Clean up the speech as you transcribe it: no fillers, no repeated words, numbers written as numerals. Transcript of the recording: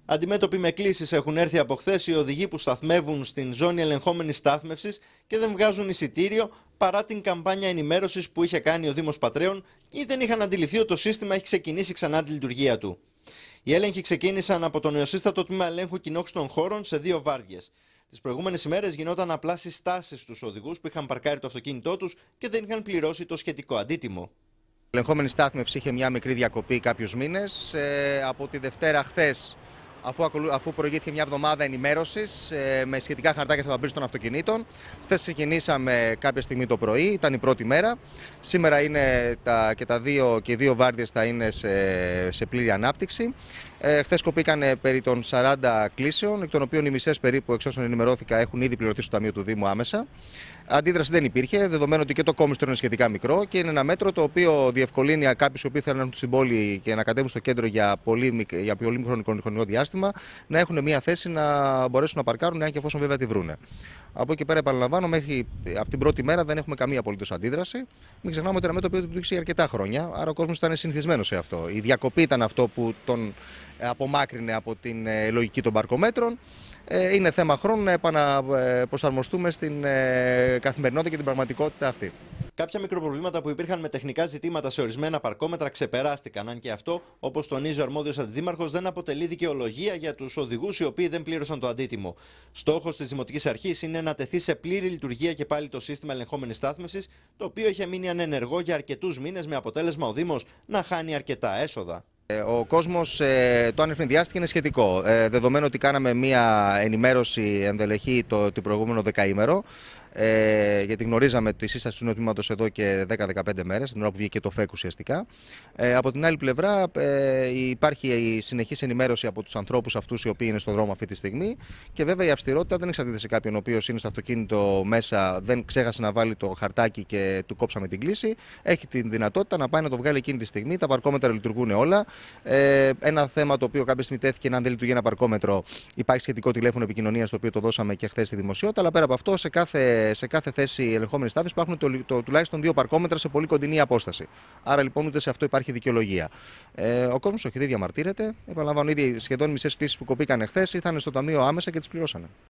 Αντιμέτωποι με κλήσεις έχουν έρθει από χθες οι οδηγοί που σταθμεύουν στην ζώνη ελεγχόμενης στάθμευσης και δεν βγάζουν εισιτήριο παρά την καμπάνια ενημέρωσης που είχε κάνει ο Δήμος Πατρέων ή δεν είχαν αντιληφθεί ότι το σύστημα έχει ξεκινήσει ξανά τη λειτουργία του. Οι έλεγχοι ξεκίνησαν από το νεοσύστατο τμήμα ελέγχου κοινόχρηστων χώρων σε 2 βάρδιες. Τις προηγούμενες ημέρες γινόταν απλά συστάσεις στους οδηγούς που είχαν παρκάρει το αυτοκίνητό τους και δεν είχαν πληρώσει το σχετικό αντίτιμο. Η ελεγχόμενη στάθμευση είχε μια μικρή διακοπή κάποιους μήνες. Από τη Δευτέρα χθες, αφού προηγήθηκε μια εβδομάδα ενημέρωσης με σχετικά χαρτάκια στα παμπύρια των αυτοκινήτων, χθες ξεκινήσαμε κάποια στιγμή το πρωί, ήταν η πρώτη μέρα. Σήμερα είναι οι δύο βάρδιες θα είναι σε πλήρη ανάπτυξη. Χθες κοπήκαν περί των 40 κλήσεων, εκ των οποίων οι μισές περίπου, εξ όσων ενημερώθηκα, έχουν ήδη πληρωθεί στο Ταμείο του Δήμου άμεσα. Αντίδραση δεν υπήρχε, δεδομένου ότι και το κόμιστρο είναι σχετικά μικρό και είναι ένα μέτρο το οποίο διευκολύνει κάποιους οι οποίοι θέλουν να έρθουν στην πόλη και να κατέβουν στο κέντρο για πολύ χρονικό διάστημα να έχουν μια θέση να μπορέσουν να παρκάρουν, αν και εφόσον βέβαια τη βρούνε. Από εκεί πέρα, επαναλαμβάνω, από την πρώτη μέρα δεν έχουμε καμία απολύτως αντίδραση. Μην ξεχνάμε ότι ένα μέτρο που λειτουργήσε για αρκετά χρόνια, άρα ο κόσμος ήταν συνηθισμένος σε αυτό. Η διακοπή ήταν αυτό που τον απομάκρυνε από την λογική των παρκομέτρων. Είναι θέμα χρόνου να επαναπροσαρμοστούμε στην καθημερινότητα και την πραγματικότητα αυτή. Κάποια μικροπροβλήματα που υπήρχαν με τεχνικά ζητήματα σε ορισμένα παρκόμετρα ξεπεράστηκαν, αν και αυτό, όπως τονίζει ο αρμόδιος αντιδήμαρχος, δεν αποτελεί δικαιολογία για τους οδηγούς οι οποίοι δεν πλήρωσαν το αντίτιμο. Στόχος της Δημοτικής Αρχής είναι να τεθεί σε πλήρη λειτουργία και πάλι το σύστημα ελεγχόμενης στάθμευσης, το οποίο είχε μείνει ανενεργό για αρκετούς μήνες, με αποτέλεσμα ο Δήμος να χάνει αρκετά έσοδα. Ο κόσμος το ανευνηδιάστηκε, είναι σχετικό. Δεδομένου ότι κάναμε μία ενημέρωση ενδελεχή το προηγούμενο δεκαήμερο, γιατί γνωρίζαμε τη σύσταση του νέου τμήματος εδώ και 10-15 μέρες, την ώρα που βγήκε το ΦΕΚ ουσιαστικά. Από την άλλη πλευρά, υπάρχει η συνεχής ενημέρωση από τους ανθρώπους αυτούς οι οποίοι είναι στον δρόμο αυτή τη στιγμή και βέβαια η αυστηρότητα δεν εξαρτάται σε κάποιον ο οποίος είναι στο αυτοκίνητο μέσα, δεν ξέχασε να βάλει το χαρτάκι και του κόψαμε την κλήση. Έχει τη δυνατότητα να πάει να το βγάλει εκείνη τη στιγμή. Τα παρκόμετρα λειτουργούν όλα. Ένα θέμα το οποίο κάποια στιγμή τέθηκε, αν δεν λειτουργεί ένα παρκόμετρο, υπάρχει σχετικό τηλέφωνο επικοινωνίας το οποίο το δώσαμε και χθες στη δημοσιότητα. Αλλά πέρα από αυτό, σε κάθε θέση ελεγχόμενης στάθμευσης υπάρχουν τουλάχιστον 2 παρκόμετρα σε πολύ κοντινή απόσταση. Άρα λοιπόν ούτε σε αυτό υπάρχει δικαιολογία. Ο κόσμος όχι, δεν διαμαρτύρεται. Επαναλαμβάνω, ήδη σχεδόν μισές κλήσεις που κοπήκαν χθες ήρθαν στο Ταμείο άμεσα και τις πληρώσανε.